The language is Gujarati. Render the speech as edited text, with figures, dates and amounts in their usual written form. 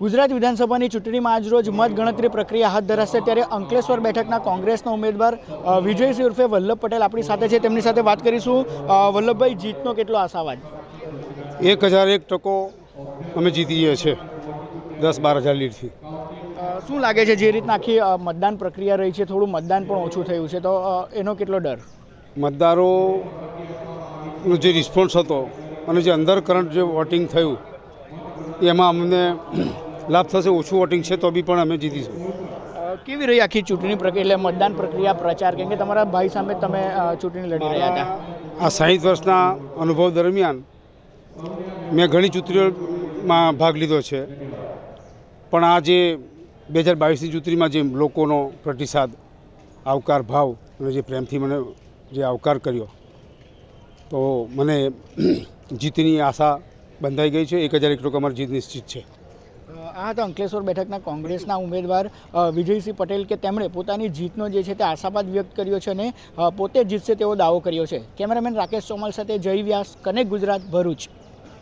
ગુજરાત વિધાનસભાની ચૂંટણીમાં આજરોજ મતગણતરી પ્રક્રિયા હાથ ધરાશે ત્યારે અંકલેશ્વર બેઠકના કોંગ્રેસના ઉમેદવાર વિજયસિંહ ઉર્ફે વલ્લભ પટેલ આપણી સાથે છે। તેમની સાથે વાત કરીશું। વલ્લભભાઈ, જીતનો કેટલો આશાવાદ? 1001% અમે જીતી ગયા છે, 10-12 હજાર લીડથી। શું લાગે છે જે રીતના આખી મતદાન પ્રક્રિયા રહી છે, થોડું મતદાન પણ ઓછું થયું છે, તો એનો કેટલો ડર? મતદારોનો જે રિસ્પોન્સ હતો અને જે અંડર કરંટ જે વોટિંગ થયું એમાં અમને લાભ થશે। ઓછું વોટિંગ છે તો બી પણ અમે જીતીશું। કેવી રહી આખી ચૂંટણી પ્રક્રિયા, એટલે મતદાન પ્રક્રિયા, પ્રચાર? કેમ કે તમારા ભાઈ સામે તમે ચૂંટણી લડી રહ્યા હતા। આ 60 વર્ષના અનુભવ દરમિયાન મેં ઘણી ચૂંટણીઓમાં ભાગ લીધો છે, પણ આ જે 2022ની ચૂંટણીમાં જે લોકોનો પ્રતિસાદ, આવકાર ભાવ અને જે પ્રેમથી મને જે આવકાર કર્યો, તો મને જીતની આશા બંધાઈ ગઈ છે। 1001% અમારી જીત નિશ્ચિત છે। આ હતા અંકલેશ્વર બેઠકના કોંગ્રેસના ઉમેદવાર વિજયસિંહ પટેલ કે તેમણે પોતાની જીતનો જે છે તે આશાવાદ વ્યક્ત કર્યો છે અને પોતે જીતશે તેવો દાવો કર્યો છે। કેમેરામેન રાકેશ ચોમાલ સાથે જય વ્યાસ, કનેક્ટ ગુજરાત, ભરૂચ।